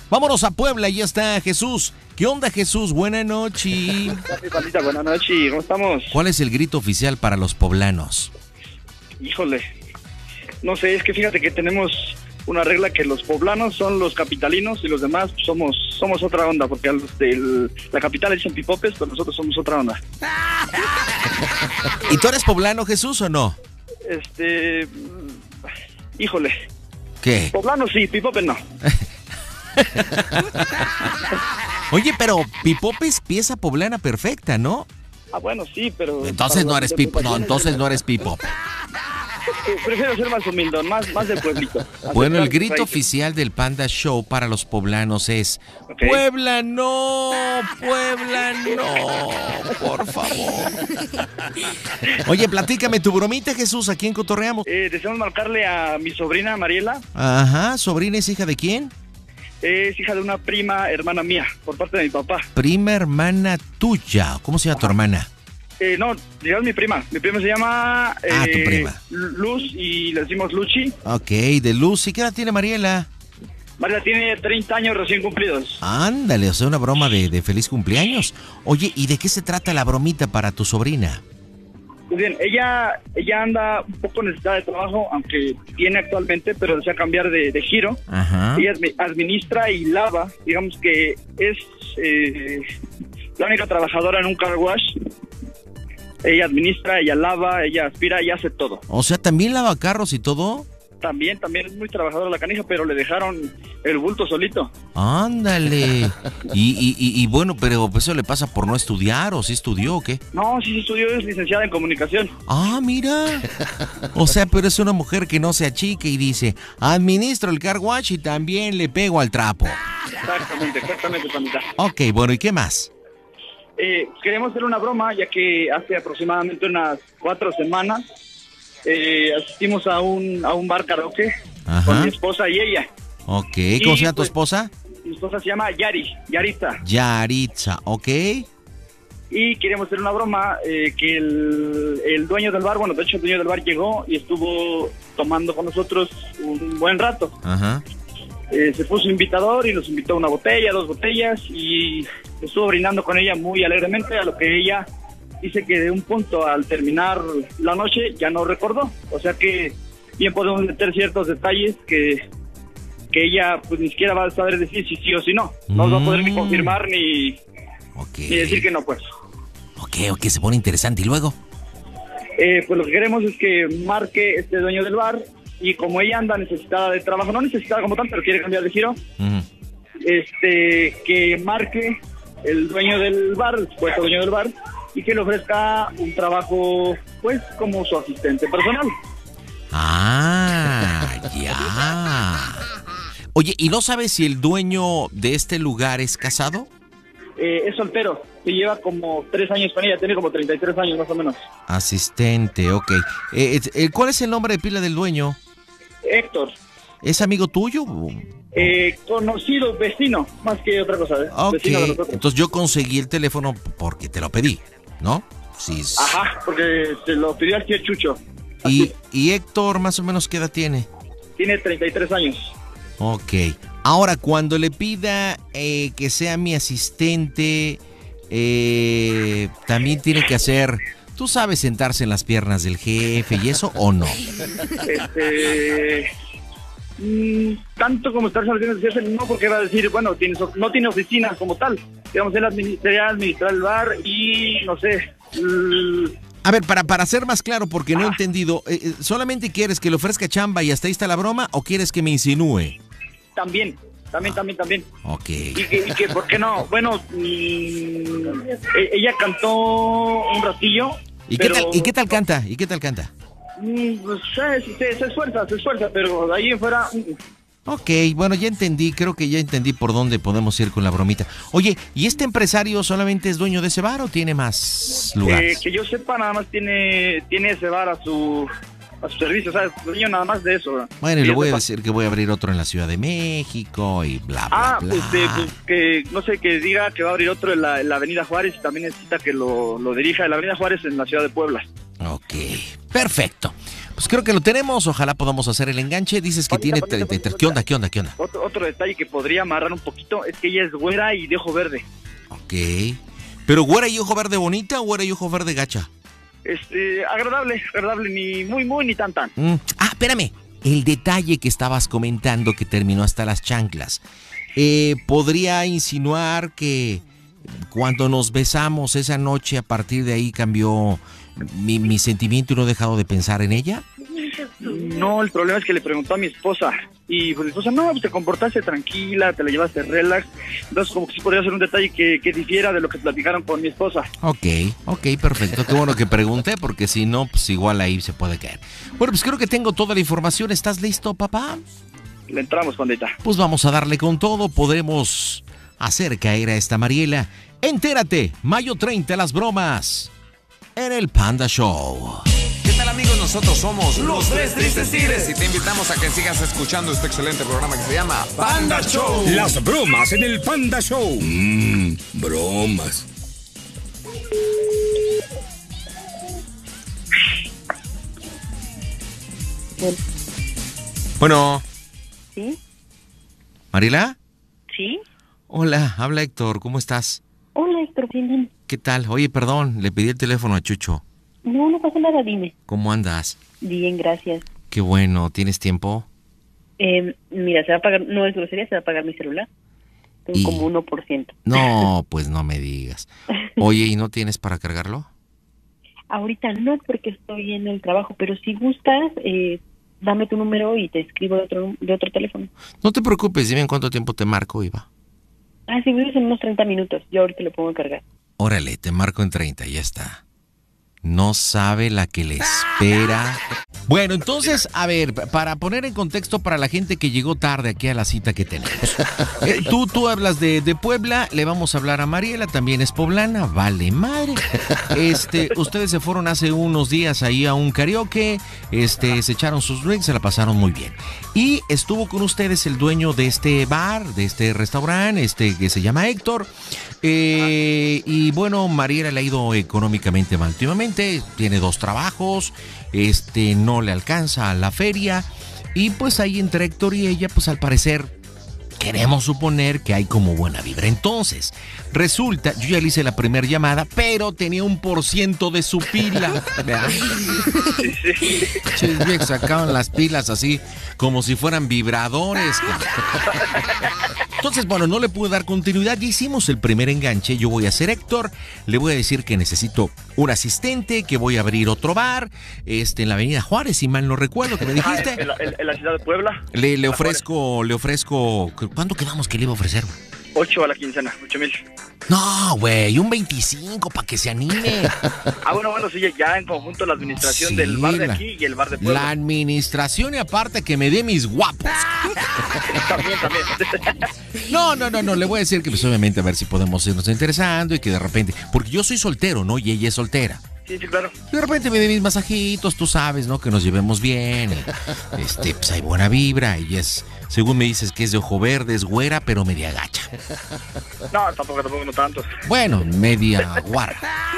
Vámonos a Puebla, ya está Jesús. ¿Qué onda, Jesús? Buenas noches. Pandita, buenas noches, ¿cómo estamos? ¿Cuál es el grito oficial para los poblanos? Híjole, no sé, es que fíjate que tenemos una regla que los poblanos son los capitalinos y los demás somos otra onda, porque a los de la capital le dicen pipopes, pero nosotros somos otra onda. ¿Y tú eres poblano, Jesús, o no? Híjole. ¿Qué? Poblano sí, pipopes no. Oye, pero pipope es pieza poblana perfecta, ¿no? Ah, bueno, sí, pero... Entonces no eres pipope. No, entonces no eres pipope. Prefiero ser más humilde, más del pueblito. Bueno, el grito oficial del Panda Show para los poblanos es... Okay. ¡Puebla no! ¡Puebla no! Por favor. Oye, platícame tu bromita, Jesús. ¿A quién cotorreamos? Deseamos marcarle a mi sobrina Mariela. Ajá, ¿sobrina es hija de quién? Es hija de una prima hermana mía, por parte de mi papá. Prima hermana tuya. ¿Cómo se llama tu hermana? No, digamos mi prima. Mi prima se llama... tu prima. Luz, y le decimos Luchi. Ok, de Luz. ¿Y qué edad tiene Mariela? Mariela tiene 30 años recién cumplidos. Ándale, o sea, una broma de feliz cumpleaños. Oye, ¿y de qué se trata la bromita para tu sobrina? Pues bien, ella anda un poco necesitada de trabajo, aunque tiene actualmente, pero desea cambiar de giro. Ajá. Ella administra y lava, digamos que es la única trabajadora en un car wash. Ella administra, ella lava, ella aspira, ella hace todo. O sea, ¿también lava carros y todo? También es muy trabajadora la canija, pero le dejaron el bulto solito. Ándale. Y bueno, pero eso le pasa por no estudiar, ¿o sí estudió o qué? No, sí estudió, es licenciada en comunicación. Ah, mira. O sea, pero es una mujer que no se achique y dice, administro el car wash y también le pego al trapo. Exactamente, Pamita. Ok, bueno, ¿y qué más? Queremos hacer una broma, ya que hace aproximadamente unas 4 semanas asistimos a un bar karaoke. Ajá. Con mi esposa y ella. Ok, ¿cómo se llama tu esposa? Mi esposa se llama Yaritza. Yaritza, ok. Y queremos hacer una broma que el dueño del bar, bueno, de hecho el dueño del bar llegó y estuvo tomando con nosotros un buen rato. Ajá. Se puso invitador y nos invitó una botella, 2 botellas, y estuvo brindando con ella muy alegremente, a lo que ella dice que de un punto al terminar la noche ya no recordó. O sea que bien podemos meter ciertos detalles que ella pues ni siquiera va a saber decir si sí o si no. No va a poder ni confirmar ni decir que no, pues. Ok, se pone interesante. ¿Y luego? Pues lo que queremos es que marque este dueño del bar, y como ella anda necesitada de trabajo, no necesitada como tal, pero quiere cambiar de giro, que marque el dueño del bar, el supuesto dueño del bar, y que le ofrezca un trabajo, pues, como su asistente personal. Ah, ya. Oye, ¿y no sabes si el dueño de este lugar es casado? Es soltero, que lleva como 3 años con ella, tiene como 33 años más o menos. Asistente, ok. ¿Cuál es el nombre de pila del dueño? Héctor. ¿Es amigo tuyo? Conocido, vecino, más que otra cosa. Ok, vecino de nosotros. Entonces yo conseguí el teléfono porque te lo pedí, ¿no? Sí. Ajá, porque te lo pidió el tío Chucho. ¿Y Héctor más o menos qué edad tiene? Tiene 33 años. Ok. Ahora, cuando le pida que sea mi asistente, también tiene que hacer... ¿Tú sabes sentarse en las piernas del jefe y eso o no? Tanto como estarse en las piernas del jefe, no, porque va a decir, bueno, no tiene oficina como tal. Digamos, él administrar el bar y, no sé... A ver, para ser más claro, porque no he entendido, ¿solamente quieres que le ofrezca chamba y hasta ahí está la broma o quieres que me insinúe? También. Ok. Y que, ¿por qué no? Bueno, ella cantó un ratillo. ¿Y qué tal canta? Pues, se esfuerza, pero de ahí en fuera... Ok, bueno, ya entendí, creo que ya entendí por dónde podemos ir con la bromita. Oye, ¿y este empresario solamente es dueño de ese bar o tiene más lugares? Que yo sepa, nada más tiene ese bar a su servicio, o sea, dueño nada más de eso, ¿verdad? Bueno, y le voy a decir que voy a abrir otro en la Ciudad de México y bla, bla, bla. Pues que, no sé, que diga que va a abrir otro en la Avenida Juárez, y también necesita que lo dirija en la Avenida Juárez en la Ciudad de Puebla. Ok, perfecto. Pues creo que lo tenemos, ojalá podamos hacer el enganche. Dices que tiene 33. ¿Qué onda? Otro detalle que podría amarrar un poquito es que ella es güera y de ojo verde. Ok. ¿Pero güera y ojo verde bonita o güera y ojo verde gacha? Agradable, ni muy ni tan. Espérame. El detalle que estabas comentando que terminó hasta las chanclas. ¿Podría insinuar que cuando nos besamos esa noche, a partir de ahí cambió mi sentimiento y no he dejado de pensar en ella? No, el problema es que le preguntó a mi esposa. Y pues mi esposa, no, pues te comportaste tranquila, te la llevaste relax. Entonces como que sí podría ser un detalle que difiera de lo que platicaron con mi esposa. Ok, perfecto. Qué bueno que pregunté, porque si no, pues igual ahí se puede caer. Bueno, pues creo que tengo toda la información. ¿Estás listo, papá? Le entramos, pandita. Pues vamos a darle con todo. Podemos hacer caer a esta Mariela. Entérate, mayo 30, las bromas en el Panda Show. ¿Qué tal, amigos? Nosotros somos los Tres Tristes Tigres y te invitamos a que sigas escuchando este excelente programa que se llama Panda Show. Las bromas en el Panda Show. Bromas. Bueno. ¿Sí? ¿Mariela? ¿Sí? Hola, habla Héctor, ¿cómo estás? Hola, Héctor, bien. ¿Qué tal? Oye, perdón, le pedí el teléfono a Chucho. No pasa nada, dime. ¿Cómo andas? Bien, gracias. Qué bueno, ¿tienes tiempo? Mira, se va a pagar, no es grosería, se va a pagar mi celular. Tengo como 1%. No, pues no me digas. Oye, ¿y no tienes para cargarlo? Ahorita no, porque estoy en el trabajo, pero si gustas, dame tu número y te escribo de otro teléfono. No te preocupes, dime en cuánto tiempo te marco, Iva. Sí, vives en unos 30 minutos. Yo ahorita lo pongo a cargar. Órale, te marco en 30, ya está. No sabe la que le espera. Bueno, entonces, a ver, para poner en contexto para la gente que llegó tarde aquí a la cita que tenemos. Tú hablas de Puebla, le vamos a hablar a Mariela, también es poblana, vale madre. Ustedes se fueron hace unos días ahí a un karaoke, se echaron sus drinks, se la pasaron muy bien. Y estuvo con ustedes el dueño de este bar, de este restaurante, que se llama Héctor. Y bueno, Mariela le ha ido económicamente mal últimamente, tiene 2 trabajos, no le alcanza a la feria, y pues ahí entre Héctor y ella, pues al parecer queremos suponer que hay como buena vibra. Entonces, resulta, yo ya le hice la primera llamada, pero tenía 1% de su pila. Sí. Sacaban las pilas así, como si fueran vibradores. Entonces, bueno, no le pude dar continuidad. Ya hicimos el primer enganche. Yo voy a ser Héctor. Le voy a decir que necesito un asistente, que voy a abrir otro bar, en la Avenida Juárez, si mal no recuerdo, que me dijiste. En la ciudad de Puebla. Le ofrezco. ¿Cuánto quedamos que le iba a ofrecer? 8 a la quincena, 8,000. No, güey, un 25 para que se anime. Bueno, sí, ya en conjunto la administración del bar de aquí y el bar de Puebla. La administración, y aparte que me dé mis guapos. También. No, le voy a decir que pues obviamente a ver si podemos irnos interesando y que de repente, porque yo soy soltero, ¿no? Y ella es soltera. Sí, claro. De repente me dé mis masajitos, tú sabes, ¿no? Que nos llevemos bien. Pues hay buena vibra. Ella es, según me dices, que es de ojo verde, es güera, pero media gacha. No, tampoco no tanto. Bueno, media guarra.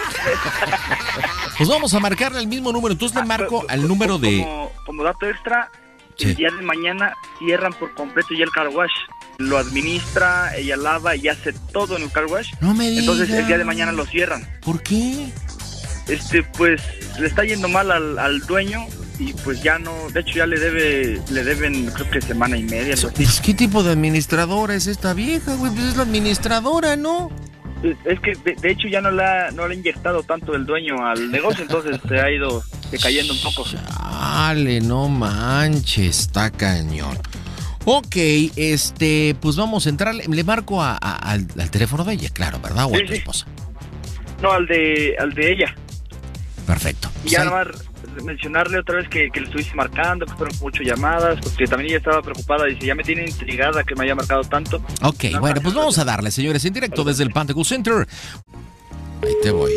Pues vamos a marcarle el mismo número. Entonces le marco al número de... Como dato extra, sí. El día de mañana cierran por completo ya el car wash. Lo administra, ella lava y hace todo en el car wash. No me digas. Entonces el día de mañana lo cierran. ¿Por qué? Pues le está yendo mal al dueño y pues ya no, de hecho ya le deben creo que semana y media. Pues, ¿qué tipo de administradora es esta vieja, güey? Pues es la administradora, ¿no? Es que de hecho ya no le ha inyectado tanto el dueño al negocio, entonces se ha ido decayendo un poco. Chale, no manches, está cañón. Ok, pues vamos a entrar, le marco al teléfono de ella, claro, ¿verdad? O a tu esposa. No, al de ella. Perfecto. Y ya nada más mencionarle otra vez que le estuviste marcando, que fueron muchas llamadas, porque también ella estaba preocupada, dice, ya me tiene intrigada que me haya marcado tanto. Ok, bueno, pues vamos a darle, señores, en directo desde el Panda Center. Ahí te voy.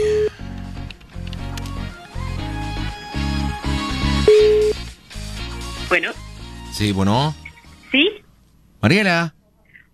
Bueno. Sí, bueno. ¿Sí? Mariela.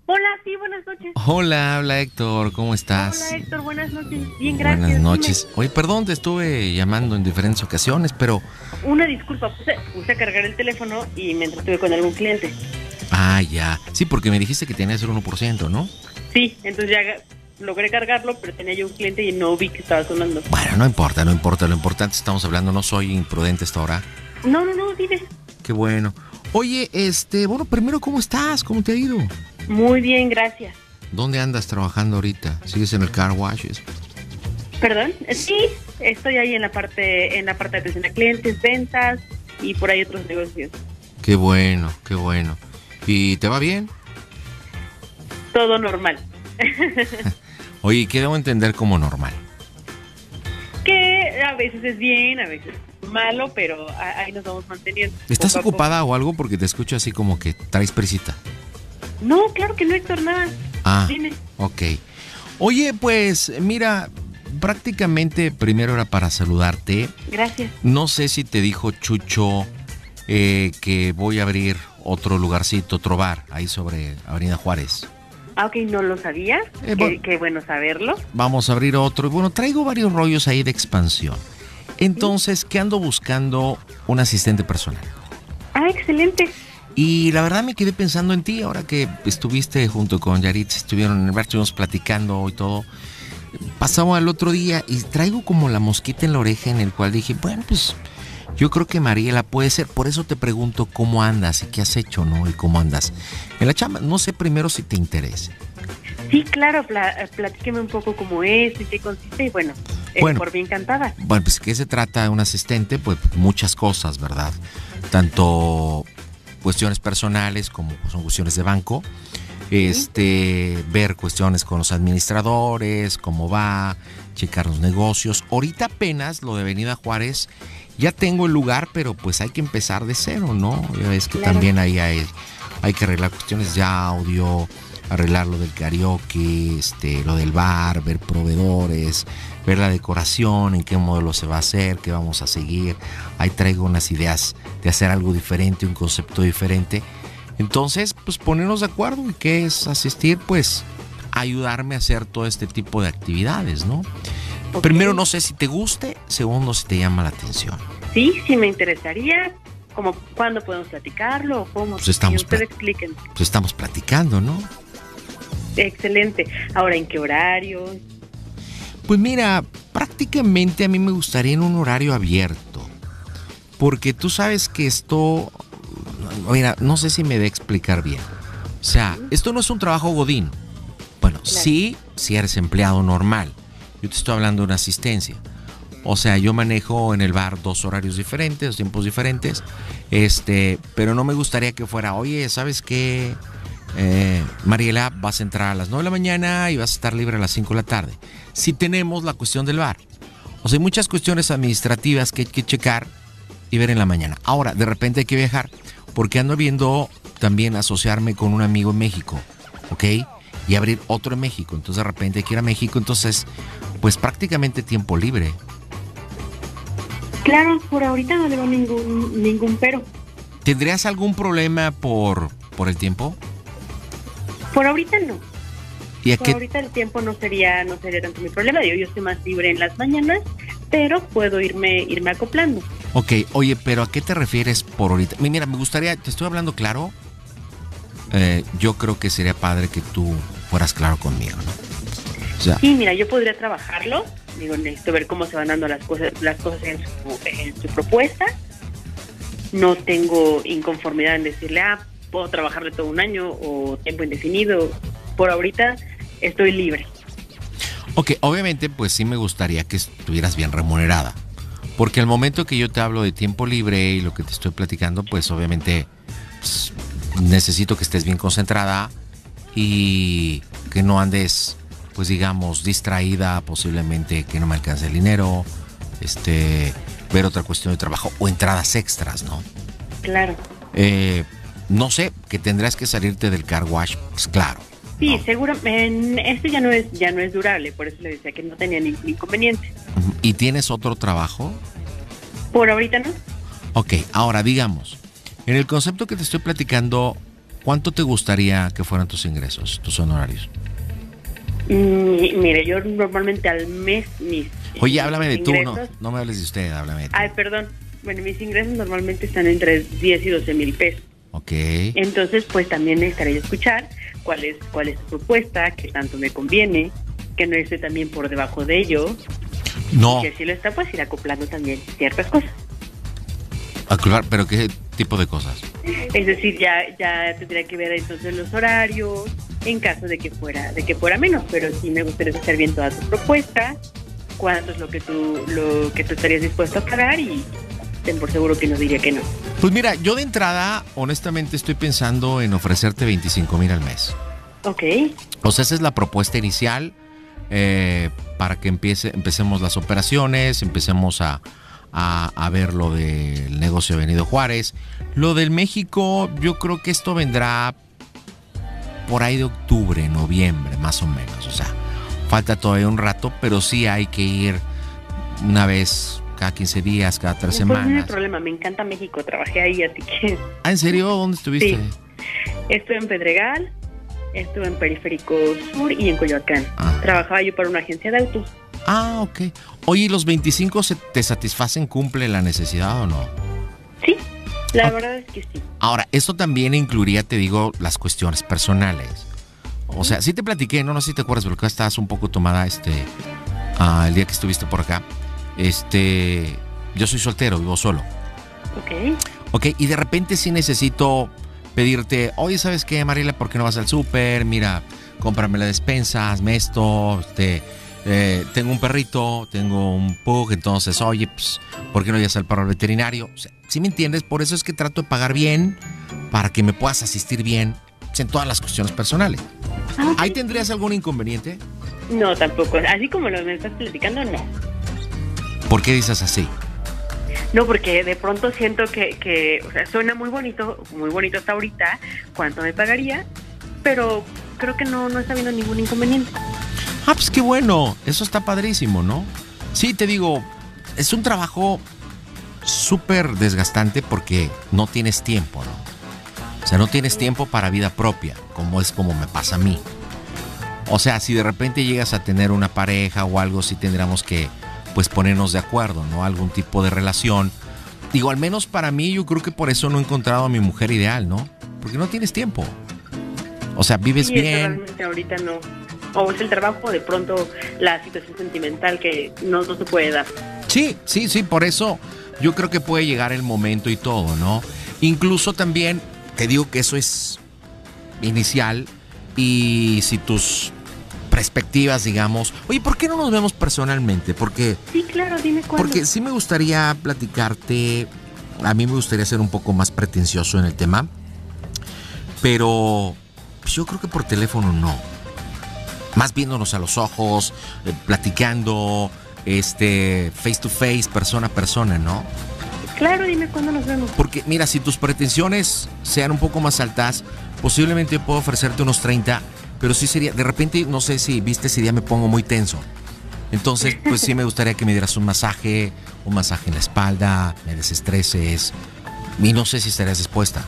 Hola, sí, buenas noches. Hola, habla Héctor, ¿cómo estás? Hola, Héctor, buenas noches. Bien, gracias. Buenas noches. Oye, perdón, te estuve llamando en diferentes ocasiones, pero... Una disculpa, puse a cargar el teléfono y me entretuve con algún cliente. Ah, ya. Sí, porque me dijiste que tenías el 1%, ¿no? Sí, entonces ya logré cargarlo, pero tenía yo un cliente y no vi que estaba sonando. Bueno, no importa. Lo importante estamos hablando, no soy imprudente hasta ahora. No, dime. Qué bueno. Oye, bueno, primero, ¿cómo estás? ¿Cómo te ha ido? Muy bien, gracias. ¿Dónde andas trabajando ahorita? ¿Sigues en el car wash? ¿Perdón? Sí, estoy ahí en la parte de atención a clientes, ventas y por ahí otros negocios. Qué bueno, qué bueno. ¿Y te va bien? Todo normal. Oye, ¿qué debo entender como normal? Que a veces es bien, a veces es malo, pero ahí nos vamos manteniendo. ¿Estás ocupada o algo? Porque te escucho así como que traes prisita. No, claro que no, Héctor, nada. Ah, dime. Ok. Oye, pues mira, prácticamente primero era para saludarte. Gracias. No sé si te dijo Chucho que voy a abrir otro lugarcito, otro bar, ahí sobre Avenida Juárez. Ah, ok, no lo sabía. Qué bueno saberlo. Vamos a abrir otro. Bueno, traigo varios rollos ahí de expansión. Entonces, ¿qué ando buscando? Un asistente personal. Ah, excelente. Y la verdad me quedé pensando en ti, ahora que estuviste junto con Yaritza, estuvieron en el bar, estuvimos platicando y todo. Pasaba el otro día y traigo como la mosquita en la oreja en el cual dije, bueno, pues yo creo que Mariela puede ser. Por eso te pregunto cómo andas y qué has hecho, ¿no? Y cómo andas en la chamba. No sé primero si te interesa. Sí, claro, platíqueme un poco cómo es y qué consiste y bueno, por bien encantada. Bueno, pues ¿qué se trata de un asistente? Pues muchas cosas, ¿verdad? Tanto cuestiones personales como son cuestiones de banco, ver cuestiones con los administradores, cómo va, checar los negocios. Ahorita apenas lo de Avenida Juárez, ya tengo el lugar, pero pues hay que empezar de cero, ¿no? Ya ves que claro. También ahí hay que arreglar cuestiones de audio, arreglar lo del karaoke, lo del bar, ver proveedores, ver la decoración, en qué modelo se va a hacer, qué vamos a seguir. Ahí traigo unas ideas de hacer algo diferente, un concepto diferente. Entonces, pues ponernos de acuerdo y qué es asistir, pues ayudarme a hacer todo este tipo de actividades, ¿no? Okay. Primero, no sé si te guste, segundo, si te llama la atención. Sí, me interesaría. ¿Cómo, cuándo podemos platicarlo? ¿Cómo? Pues estamos, expliquen. Pues estamos platicando, ¿no? Excelente. Ahora, ¿en qué horario? Pues mira, prácticamente a mí me gustaría en un horario abierto, porque tú sabes que esto, mira, no sé si me dé explicar bien. O sea, esto no es un trabajo godín. Bueno, claro. Sí, si eres empleado normal. Yo te estoy hablando de una asistencia. O sea, yo manejo en el bar 2 horarios diferentes, 2 tiempos diferentes, pero no me gustaría que fuera, oye, ¿sabes qué? Mariela, vas a entrar a las 9 de la mañana y vas a estar libre a las 5 de la tarde. Si tenemos la cuestión del bar. O sea, hay muchas cuestiones administrativas que hay que checar y ver en la mañana. Ahora, de repente hay que viajar, porque ando viendo también asociarme con un amigo en México, ¿ok? Y abrir otro en México. Entonces, de repente hay que ir a México, entonces, pues prácticamente tiempo libre. Claro, por ahorita no le veo ningún pero. ¿Tendrías algún problema por el tiempo? Por ahorita no. ¿Y ahorita el tiempo no sería tanto mi problema. Yo estoy más libre en las mañanas, pero puedo irme acoplando. Ok, oye, pero ¿a qué te refieres por ahorita? Mira, me gustaría, te estoy hablando claro. Yo creo que sería padre que tú fueras claro conmigo, ¿no? O sea, sí, mira, yo podría trabajarlo. Digo, necesito ver cómo se van dando las cosas en su propuesta. No tengo inconformidad en decirle, puedo trabajarle todo un año o tiempo indefinido. Por ahorita estoy libre. Ok, obviamente pues sí me gustaría que estuvieras bien remunerada, porque al momento que yo te hablo de tiempo libre y lo que te estoy platicando, pues obviamente pues, necesito que estés bien concentrada y que no andes, pues digamos, distraída, posiblemente que no me alcance el dinero, ver otra cuestión de trabajo o entradas extras, ¿no? Claro. No sé, que tendrás que salirte del car wash, pues claro. Sí, ¿no? Seguro, esto ya no es durable, por eso le decía que no tenía ningún inconveniente. ¿Y tienes otro trabajo? Por ahorita no. Ok, ahora digamos, en el concepto que te estoy platicando, ¿cuánto te gustaría que fueran tus ingresos, tus honorarios? Mire, yo normalmente al mes Oye, háblame de tú, ingresos, no me hables de usted, háblame de tú. Ay, perdón. Bueno, mis ingresos normalmente están entre 10 y 12 mil pesos. Ok. Entonces, pues también necesitaría escuchar cuál es tu propuesta, qué tanto me conviene, que no esté también por debajo de ello. No. Y que si lo está, pues ir acoplando también ciertas cosas. Acoplar, ¿pero qué tipo de cosas? Es decir, ya tendría que ver entonces los horarios, en caso de que fuera menos, pero sí me gustaría escuchar bien toda tu propuesta, cuánto es lo que tú estarías dispuesto a pagar y ten por seguro que no diría que no. Pues mira, yo de entrada, honestamente, estoy pensando en ofrecerte 25,000 al mes. Ok. O sea, esa es la propuesta inicial para que empecemos las operaciones, empecemos a ver lo del negocio de Benito Juárez. Lo del México, yo creo que esto vendrá por ahí de octubre, noviembre, más o menos. O sea, falta todavía un rato, pero sí hay que ir una vez cada 15 días, cada 3 semanas. No hay problema, me encanta México, trabajé ahí, así que... ¿Ah, en serio? ¿Dónde estuviste? Sí, estuve en Pedregal, estuve en Periférico Sur y en Coyoacán. Trabajaba yo para una agencia de autos. Ah, ok. Oye, ¿los 25 te satisfacen, cumple la necesidad o no? Sí, la verdad es que sí. Ahora, esto también incluiría, te digo, las cuestiones personales. O sea, sí te platiqué, no sé si te acuerdas, pero que estabas un poco tomada el día que estuviste por acá. Yo soy soltero, vivo solo. Ok, y de repente sí necesito pedirte, oye, ¿sabes qué, Mariela? ¿Por qué no vas al súper? Mira, cómprame la despensa, hazme esto, tengo un perrito, tengo un pug, entonces, oye, pues, ¿por qué no llevas al perro al veterinario? O sea, ¿sí me entiendes? Por eso es que trato de pagar bien, para que me puedas asistir bien en todas las cuestiones personales. ¿Ahí tendrías algún inconveniente? No, tampoco. Así como lo me estás platicando, no. ¿Por qué dices así? No, porque de pronto siento que o sea, suena muy bonito hasta ahorita, cuánto me pagaría, pero creo que no está habiendo ningún inconveniente. Ah, pues qué bueno, eso está padrísimo, ¿no? Sí, te digo, es un trabajo súper desgastante porque no tienes tiempo, ¿no? O sea, no tienes tiempo para vida propia, como me pasa a mí. O sea, si de repente llegas a tener una pareja o algo, sí tendríamos que, pues, ponernos de acuerdo, ¿no? Algún tipo de relación. Digo, al menos para mí, yo creo que por eso no he encontrado a mi mujer ideal, ¿no? Porque no tienes tiempo. O sea, vives sí, bien. Realmente ahorita no. O es el trabajo, de pronto la situación sentimental que no se puede dar. Sí, por eso yo creo que puede llegar el momento y todo, ¿no? Incluso también, te digo que eso es inicial y si tus perspectivas, digamos, oye, ¿por qué no nos vemos personalmente? Porque sí, claro, dime cuándo. Porque sí me gustaría platicarte, a mí me gustaría ser un poco más pretencioso en el tema, pero pues yo creo que por teléfono no. Más viéndonos a los ojos, platicando, face to face, persona a persona, ¿no? Claro, dime cuándo nos vemos. Porque mira, si tus pretensiones sean un poco más altas, posiblemente puedo ofrecerte unos 30, pero sí sería, de repente, no sé si viste ese día me pongo muy tenso. Entonces, pues sí me gustaría que me dieras un masaje en la espalda, me desestreses, y no sé si estarías dispuesta.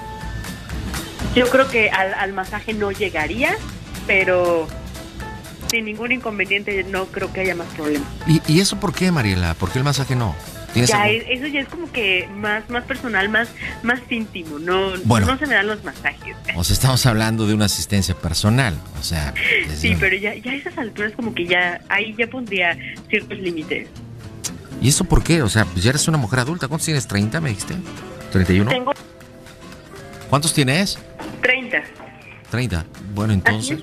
Yo creo que al masaje no llegaría, pero sin ningún inconveniente no creo que haya más problema. ¿Y eso por qué, Mariela? ¿Por qué el masaje no? Ya, eso ya es como que más personal, más íntimo, no se me dan los masajes. O sea, estamos hablando de una asistencia personal, o sea... Sí, pero ya a esas alturas como que ahí ya pondría ciertos límites. ¿Y eso por qué? O sea, pues ya eres una mujer adulta, ¿cuántos tienes? ¿30 me dijiste? ¿31? Tengo... ¿Cuántos tienes? 30. Bueno, entonces...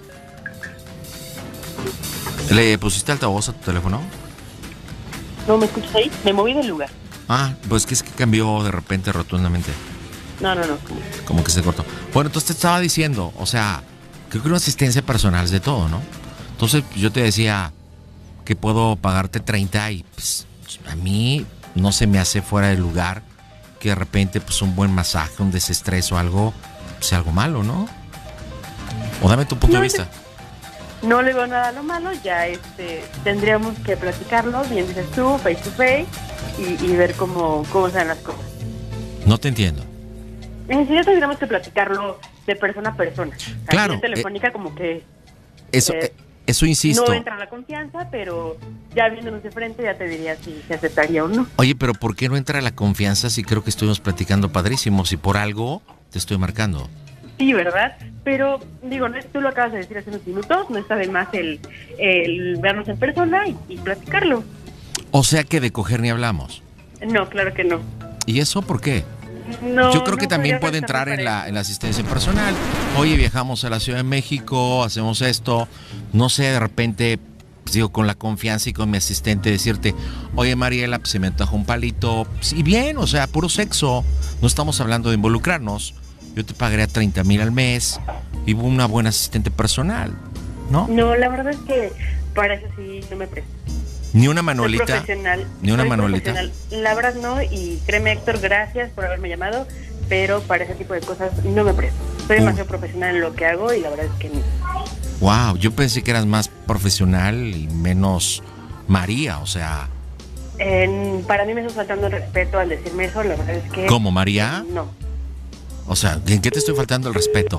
¿Le pusiste altavoz a tu teléfono? ¿No me escuchas ahí? Me moví del lugar. Ah, pues es que cambió de repente rotundamente. No. Como que se cortó. Bueno, entonces te estaba diciendo, o sea, creo que una asistencia personal es de todo, ¿no? Entonces yo te decía que puedo pagarte 30 y pues a mí no se me hace fuera de lugar que de repente pues un buen masaje, un desestrés o algo, sea algo malo, ¿no? O dame tu punto de vista. No le veo nada a lo malo, ya tendríamos que platicarlo, bien dices tú, face to face, y ver cómo se dan las cosas. No te entiendo. Sí, ya tendríamos que platicarlo de persona a persona. O sea, Claro. vía telefónica como que... Eso insisto. No entra la confianza, pero ya viéndonos de frente ya te diría si se aceptaría o no. Oye, pero ¿por qué no entra la confianza si creo que estuvimos platicando padrísimo? Si por algo te estoy marcando. Sí, ¿verdad? Pero, digo, tú lo acabas de decir hace unos minutos, no está de más el vernos en persona y platicarlo. O sea que de coger ni hablamos. No, claro que no. ¿Y eso por qué? No, Yo creo que no también podría puede entrar en pareja. la asistencia personal. Oye, viajamos a la Ciudad de México, hacemos esto. No sé, de repente, pues digo, con la confianza y con mi asistente decirte, oye, Mariela, pues se me antoja un palito. Pues, y bien, o sea, puro sexo. No estamos hablando de involucrarnos. Yo te pagaría 30,000 al mes y una buena asistente personal, ¿no? No, la verdad es que para eso sí no me presto. Ni una Soy manuelita. profesional. Ni una soy manuelita. profesional. La verdad no, y créeme, Héctor, gracias por haberme llamado, pero para ese tipo de cosas no me presto. Soy demasiado profesional en lo que hago y la verdad es que no. Wow, yo pensé que eras más profesional y menos María, o sea. Para mí me estás faltando el respeto al decirme eso, la verdad es que... ¿Cómo, María? No. O sea, ¿en qué te estoy faltando el respeto?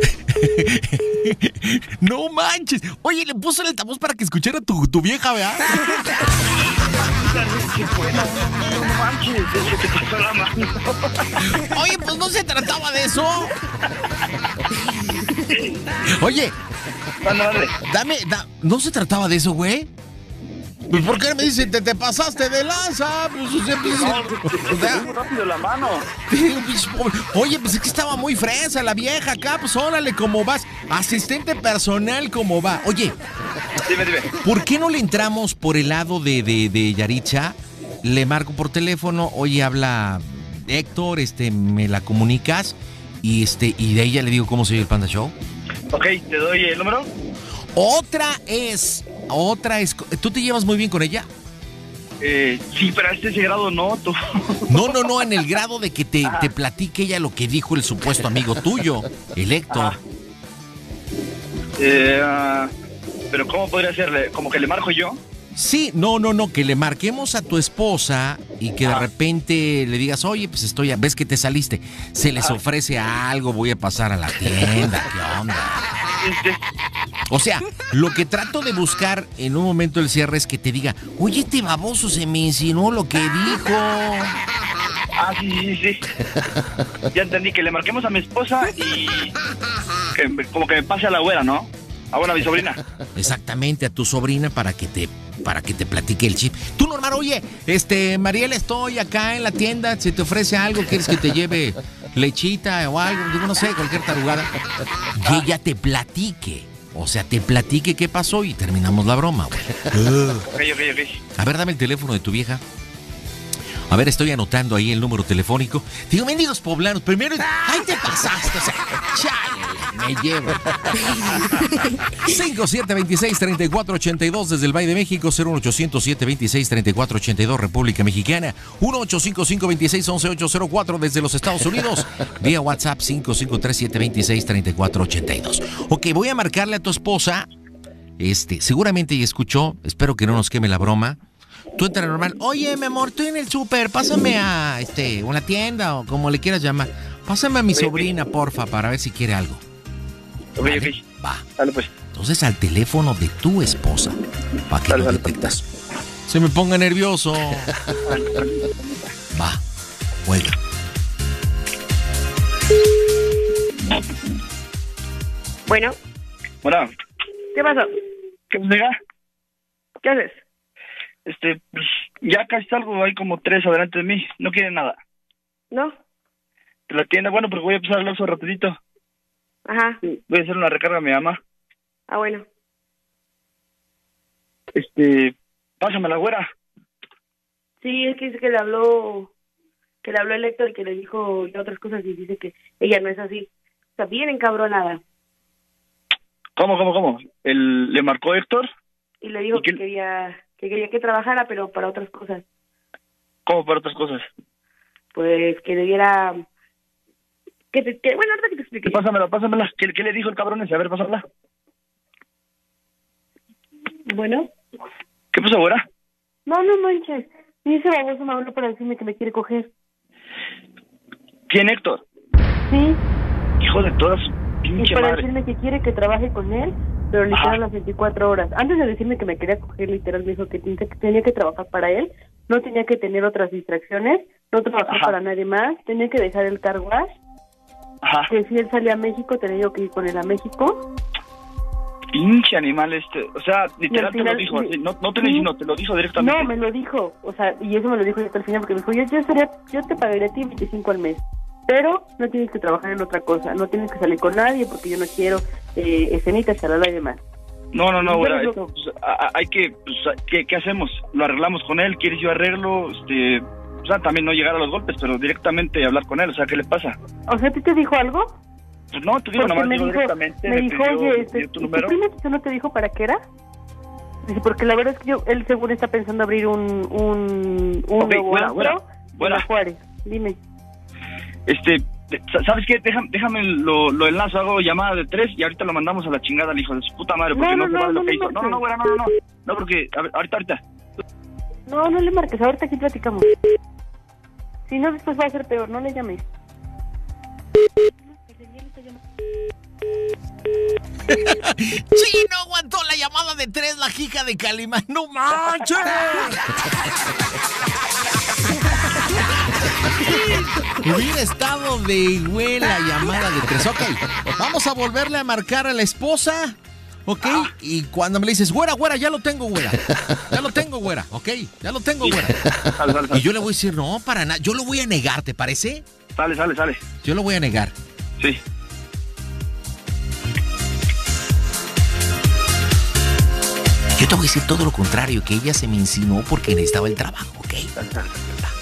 No manches. Oye, le puse el altavoz para que escuchara tu vieja, ¿verdad? No manches, se te pasó la mano. Oye, pues no se trataba de eso. Oye, no se trataba de eso, güey. Pues ¿por qué me dicen te pasaste de lanza? Pues, o sea, Muy rápido la mano. oye, pues es que estaba muy fresa la vieja acá, pues órale, ¿cómo vas? Asistente personal, ¿cómo va? Oye, Dime. ¿por qué no le entramos por el lado de Yaritza? Le marco por teléfono, oye, habla Héctor, me la comunicas y de ella le digo cómo se oye el Panda Show. Ok, te doy el número. Otra es, ¿tú te llevas muy bien con ella? Sí, pero a ese grado no, tú. No, en el grado de que te platique ella lo que dijo el supuesto amigo tuyo, el Héctor. Pero ¿cómo podría ser? ¿Como que le marco yo? Sí, no, que le marquemos a tu esposa y que de repente le digas, oye, pues ves que te saliste, se les ofrece algo, voy a pasar a la tienda, ¿qué onda? O sea, lo que trato de buscar en un momento del cierre es que te diga, oye, este baboso se me insinuó lo que dijo. Sí. Ya entendí, que le marquemos a mi esposa y como que me pase a la abuela, ¿no? A mi sobrina. Exactamente, a tu sobrina para que te platique el chip. Tú, normal, oye, Mariela, estoy acá en la tienda, se te ofrece algo, ¿quieres que te lleve lechita o algo? Digo, no sé, cualquier tarugada. Y ella te platique. O sea, te platique qué pasó y terminamos la broma, güey. Ok. A ver, dame el teléfono de tu vieja. A ver, estoy anotando ahí el número telefónico. Digo, mendigos poblanos, primero... ¡Ay, te pasaste! O sea, chale, me llevo. 5726-3482 desde el Valle de México, 01800-726-3482, República Mexicana, 1-855-26-11-804 desde los Estados Unidos, vía WhatsApp 553-726-3482. Ok, voy a marcarle a tu esposa. Seguramente ella escuchó, espero que no nos queme la broma. Tú entras normal. Oye, mi amor, estoy en el súper. Pásame a una tienda o como le quieras llamar. Pásame a mi sobrina, porfa, para ver si quiere algo. ¿Vale? Ok. Va. Dale, pues. Entonces al teléfono de tu esposa. Para que lo detectas. Se me ponga nervioso. Va. Juega. Bueno. Bueno. ¿Qué pasó? ¿Qué pasa? ¿Qué haces? Pues, ya casi salgo, hay como 3 adelante de mí, no quieren nada. ¿No? De la tienda, bueno, porque voy a pasar al Oxxo rapidito. Ajá. Voy a hacer una recarga a mi mamá. Ah, bueno. Pásame la güera. Sí, es que dice que le habló el Héctor y que le dijo ya otras cosas y dice que ella no es así. Está bien encabronada. ¿Cómo? ¿Le marcó Héctor? Y le dijo que quería que trabajara, pero para otras cosas. ¿Cómo para otras cosas? Pues que le diera... bueno, ahorita que te explique. Pásamela. ¿Qué le dijo el cabrón ese? A ver, pásamela. Bueno. ¿Qué pasó, güera? No manches. Y ese baboso me habló para decirme que me quiere coger. ¿Quién, Héctor? Sí. Hijo de todas pinche y para madre. decirme que quiere que trabaje con él, pero literal las 24 horas. Antes de decirme que me quería coger, literal me dijo que tenía que trabajar para él, no tenía que tener otras distracciones, no trabajar para nadie más, tenía que dejar el car wash, que si él salía a México, tenía yo que ir con él a México. Pinche animal o sea, literal final, te lo dijo, así, no te lo dijo, te lo dijo directamente. No, me lo dijo, o sea, y eso me lo dijo hasta el final, porque me dijo, yo te pagaría a ti 25 al mes, pero no tienes que trabajar en otra cosa, no tienes que salir con nadie, porque yo no quiero escenitas, charala y demás. No, güera, esto, pues, hay que, pues, ¿qué hacemos? ¿Lo arreglamos con él? ¿Quieres yo arreglo? O sea, también no llegar a los golpes, pero directamente hablar con él, o sea, ¿qué le pasa? O sea, ¿te dijo algo? Pues no, te digo, porque nomás directamente. Me dijo, oye, tu número. ¿tu primo no te dijo para qué era? Dice, porque la verdad es que él según está pensando abrir un nuevo antro en Juárez. Dime. ¿Sabes qué? Déjame lo enlazo, hago llamada de 3 y ahorita lo mandamos a la chingada al hijo de su puta madre, porque no se vale lo que hizo. No, güera, no. No, porque, a ver, ahorita. No le marques, ahorita aquí platicamos. Si no, después va a ser peor, no le llames. Sí, no aguantó la llamada de 3, la hija de Calimán. ¡No manches! Hubiera estado de güey la llamada de 3. Ok, vamos a volverle a marcar a la esposa. Ok, y cuando me le dices, güera, ya lo tengo, güera. Ya lo tengo, güera. Ok, ya lo tengo, güera. Sale. Y yo le voy a decir, no, para nada. Yo lo voy a negar, ¿te parece? Sale. Yo lo voy a negar. Sí. Yo te voy a decir todo lo contrario, que ella se me insinuó porque necesitaba el trabajo, ¿ok? Sale.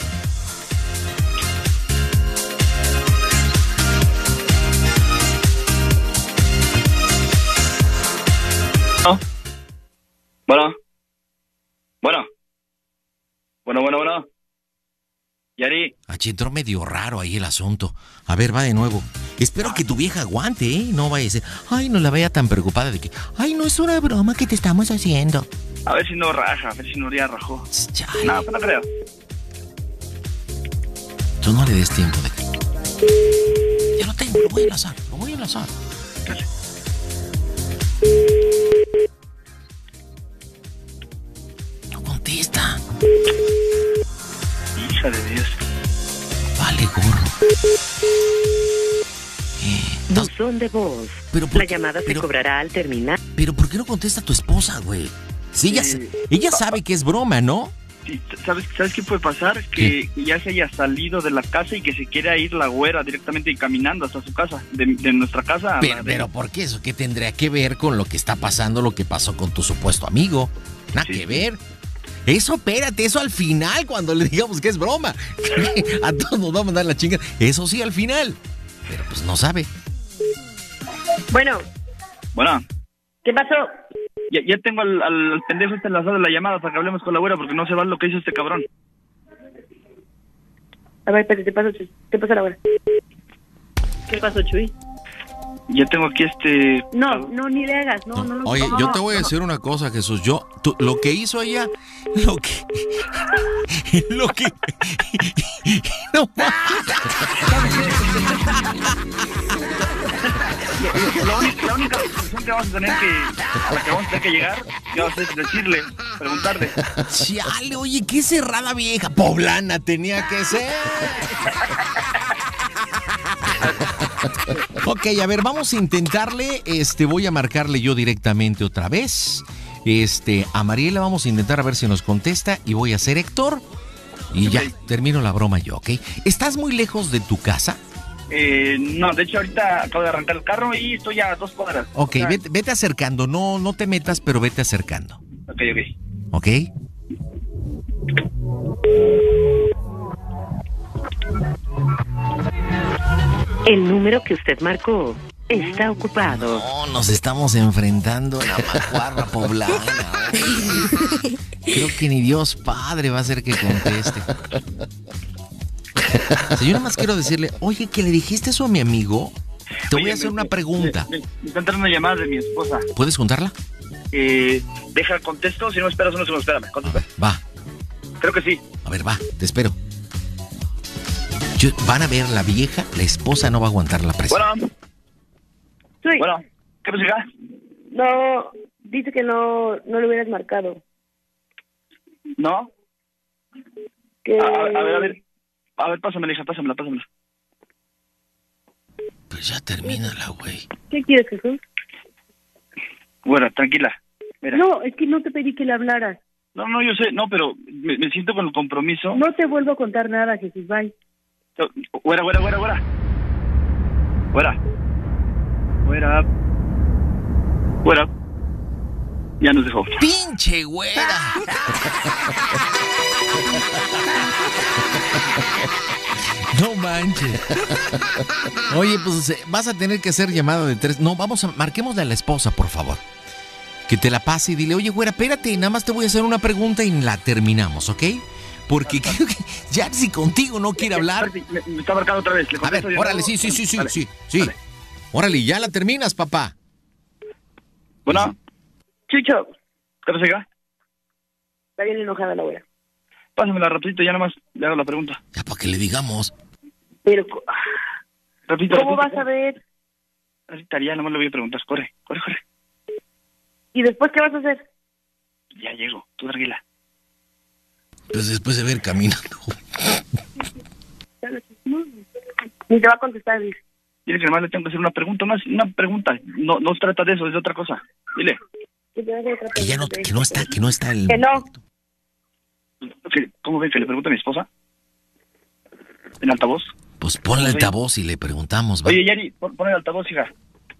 Bueno. Yari. Entró medio raro ahí el asunto. A ver, va de nuevo. Espero que tu vieja aguante, ¿eh? No vaya a ser, ay, no la vea tan preocupada de que, ay, no es una broma que te estamos haciendo. A ver si no raja, a ver si no ya rajó. Chale. No creo. Tú no le des tiempo de que... Ya lo tengo, lo voy a enlazar. No contesta. Hija de Dios. Vale, gorro. Buzón de voz. La llamada se cobrará al terminar. Pero ¿por qué no contesta tu esposa, güey? Sí, ella sabe que es broma, ¿no? Sí, ¿sabes qué puede pasar? Que ya se haya salido de la casa y que se quiera ir la güera directamente caminando hasta su casa, de nuestra casa. Pero ¿por qué eso? ¿Qué tendría que ver con lo que está pasando, lo que pasó con tu supuesto amigo? Nada que ver. Eso, espérate, eso al final, cuando le digamos que es broma. A todos nos va a mandar la chinga. Eso sí, al final. Pero pues no sabe. Bueno. ¿Qué pasó? Ya tengo al pendejo enlazado de la llamada para que hablemos con la güera, porque no se va lo que hizo este cabrón. A ver, espérate, te pasa la güera. ¿Qué pasó, Chuy? Ya tengo aquí No, ni le hagas, no. Oye, yo te voy a decir una cosa, Jesús. Lo que hizo ella, lo que... No. La única solución que vamos a tener que llegar, ¿qué vas a hacer? Decirle, preguntarle. Chale, oye, qué cerrada vieja. Poblana tenía que ser. Ok, a ver, vamos a intentarle. Voy a marcarle yo directamente otra vez. A Mariela vamos a intentar a ver si nos contesta. Y voy a ser Héctor. Y ya, termino la broma yo, ¿ok? ¿Estás muy lejos de tu casa? No, de hecho ahorita acabo de arrancar el carro y estoy a 2 cuadras. Ok, o sea, vete acercando. No te metas, pero vete acercando. ¿Ok? El número que usted marcó está ocupado. No, nos estamos enfrentando en la macuarra poblana. Creo que ni Dios Padre va a hacer que conteste. O sea, yo nada más quiero decirle, oye, ¿que le dijiste eso a mi amigo? Te voy a hacer una pregunta. Me está entrando una llamada de mi esposa. ¿Puedes contarla? Deja, contesto, si no me esperas unos segundos, espérame, contesta. Va. Creo que sí. A ver, va, te espero. Van a ver, la vieja, la esposa no va a aguantar la presión. Bueno. Sí. Bueno, ¿qué pasa acá? No, dice que no le hubieras marcado. ¿No? Que... A ver, pásamela, hija, pásamela. Pues ya termínala, güey. ¿Qué quieres, Jesús? Bueno, tranquila. Mira. No, es que no te pedí que le hablaras. No, yo sé, no, pero me siento con el compromiso. No te vuelvo a contar nada, Jesús, bye. Fuera. Ya nos dejó. ¡Pinche güera! No manches. Oye, pues vas a tener que hacer llamada de 3. No, marquémosle a la esposa, por favor. Que te la pase y dile, oye, güera, espérate, nada más te voy a hacer una pregunta y la terminamos, ¿ok? Porque creo que ya si contigo no quiere hablar. Me está marcando otra vez. A ver, órale, sí. Vale. Órale, ya la terminas, papá. Bueno. Chucho. ¿Qué pasa acá? Está bien enojada la güera. Pásamela rapidito, ya nomás le hago la pregunta. Ya para que le digamos. Pero, Rapidito. ¿cómo vas a ver? Ahorita ya nomás le voy a preguntar. Corre. ¿Y después qué vas a hacer? Ya llego, tú tranquila. Pues después de ver caminando. Ni te va a contestar, dice. Dile que nomás le tengo que hacer una pregunta más. Una pregunta. No se trata de eso, es de otra cosa. Dile. Que ya no, que no está el... Que no. ¿Cómo ven que le pregunto a mi esposa? ¿En altavoz? Pues ponle el altavoz y le preguntamos, va. Oye, Yari, pon el altavoz, hija.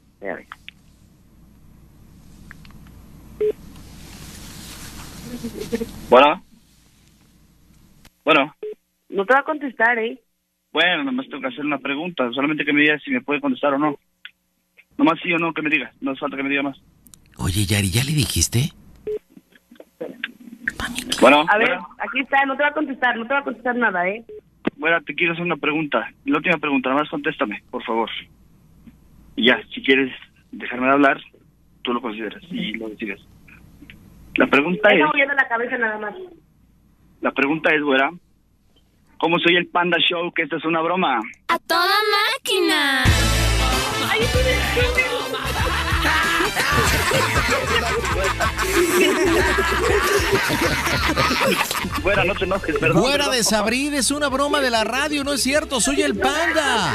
Bueno. No te va a contestar, ¿eh? Bueno, nomás tengo que hacer una pregunta. Solamente que me diga si me puede contestar o no. Nomás sí o no que me diga. No hace falta que me diga más. Oye, Yari, ¿ya le dijiste? Bueno. A ver, aquí está. No te va a contestar nada, ¿eh? Bueno, te quiero hacer una pregunta. La última pregunta. Nomás contéstame, por favor. Y ya, si quieres dejarme de hablar, tú lo consideras y lo decides. La pregunta es... Está moviendo la cabeza nada más. La pregunta es, güera, ¿cómo soy el Panda Show? Que esta es una broma. ¡A toda máquina! ¡Ay, Güera, no te enojes, perdón. Güera de Sabrid, es una broma de la radio, no es cierto, soy el Panda.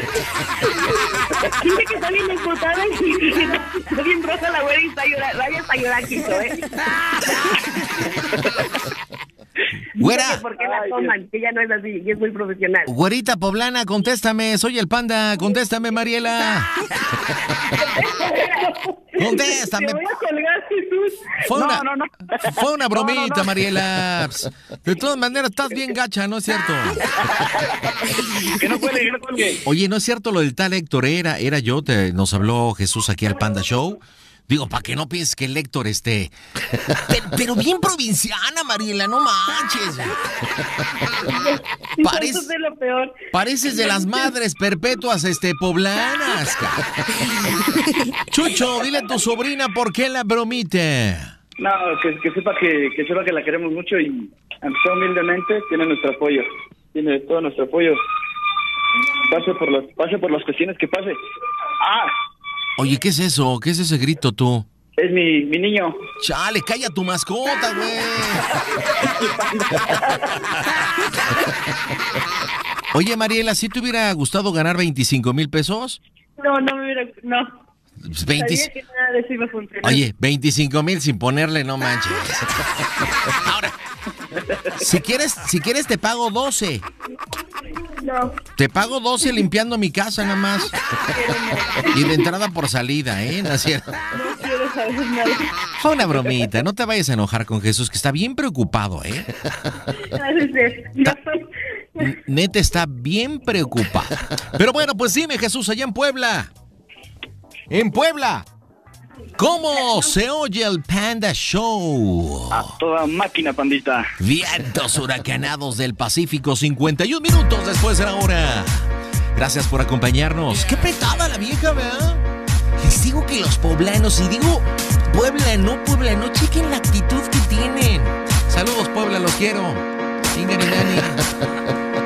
Dice que está bien emputada y está bien roja la güera y está llorando. Vaya hasta llorar, Quito, ¿eh? Güera. ¿Por qué la toman? Que ella no es así, y es muy profesional. Güerita poblana, contéstame, soy el Panda, contéstame, Mariela. Contéstame. Te voy a colgar, Jesús. Fue una bromita, Mariela. De todas maneras, estás bien gacha, ¿no es cierto? Que no cuelgue. Oye, ¿no es cierto lo del tal Héctor? Era yo, nos habló Jesús aquí al Panda Show. Digo, para que no pienses que el Héctor pero bien provinciana, Mariela, no manches. Eso es lo peor. Pareces de las madres perpetuas poblanas. Chucho, dile a tu sobrina por qué la bromite. No, que sepa que la queremos mucho y aunque sea humildemente, tiene nuestro apoyo. Tiene todo nuestro apoyo. Pase por las cuestiones que pase. ¡Ah! Oye, ¿qué es eso? ¿Qué es ese grito tú? Es mi niño. Chale, calla tu mascota, güey. Oye, Mariela, ¿sí te hubiera gustado ganar 25,000 pesos? No me hubiera... No. 20... Sabía que nada de eso iba a funcionar. Oye, 25,000 sin ponerle, no manches. Ahora, si quieres te pago 12. No. Te pago 12 limpiando mi casa nada más. Y de entrada por salida, ¿eh? ¿No es cierto? No quiero saber nada. Fue una bromita, no te vayas a enojar con Jesús, que está bien preocupado, ¿eh? Neta está bien preocupado. Pero bueno, pues dime, Jesús, allá en Puebla. En Puebla, ¿cómo se oye el Panda Show? A toda máquina, pandita. Vientos huracanados del Pacífico, 51 minutos después de la hora. Gracias por acompañarnos. Qué petada la vieja, ¿verdad? Les digo que los poblanos, y digo Puebla, no, chequen la actitud que tienen. Saludos, Puebla, los quiero. Ingarinani.